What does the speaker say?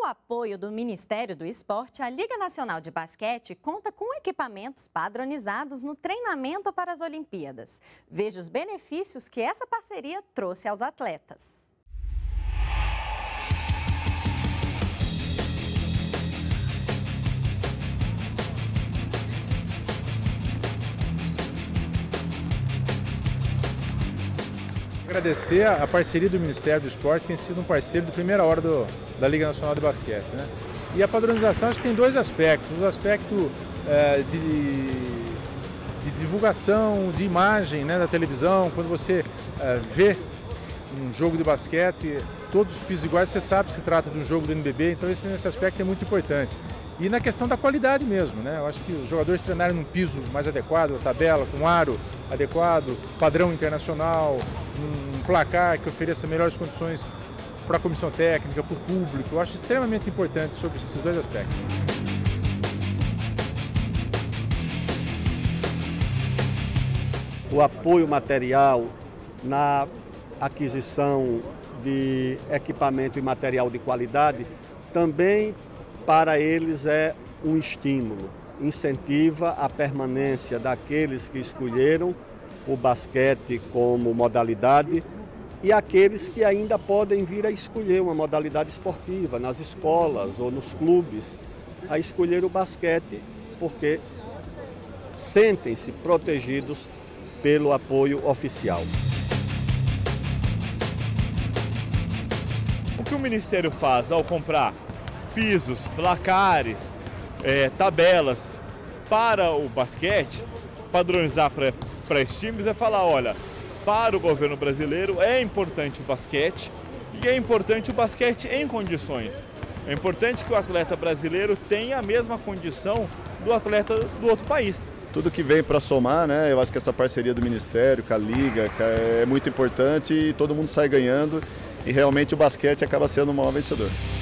Com o apoio do Ministério do Esporte, a Liga Nacional de Basquete conta com equipamentos padronizados no treinamento para as Olimpíadas. Veja os benefícios que essa parceria trouxe aos atletas. Agradecer a parceria do Ministério do Esporte, que tem sido um parceiro de primeira hora da Liga Nacional de Basquete, né? E a padronização acho que tem dois aspectos. O aspecto de divulgação, de imagem, né, da televisão. Quando você vê um jogo de basquete, todos os pisos iguais, você sabe que se trata de um jogo do NBB, então nesse aspecto é muito importante. E na questão da qualidade mesmo, né? Eu acho que os jogadores treinarem num piso mais adequado, a tabela, com aro adequado, padrão internacional, um placar que ofereça melhores condições para a comissão técnica, para o público. Eu acho extremamente importante sobre esses dois aspectos. O apoio material na aquisição de equipamento e material de qualidade também para eles é um estímulo, incentiva a permanência daqueles que escolheram o basquete como modalidade e aqueles que ainda podem vir a escolher uma modalidade esportiva nas escolas ou nos clubes, a escolher o basquete porque sentem-se protegidos pelo apoio oficial. O que o Ministério faz ao comprar pisos, placares, tabelas para o basquete, padronizar para esses times, é falar, olha, para o governo brasileiro é importante o basquete e é importante o basquete em condições. É importante que o atleta brasileiro tenha a mesma condição do atleta do outro país. Tudo que vem para somar, né? Eu acho que essa parceria do Ministério com a Liga é muito importante e todo mundo sai ganhando e realmente o basquete acaba sendo o maior vencedor.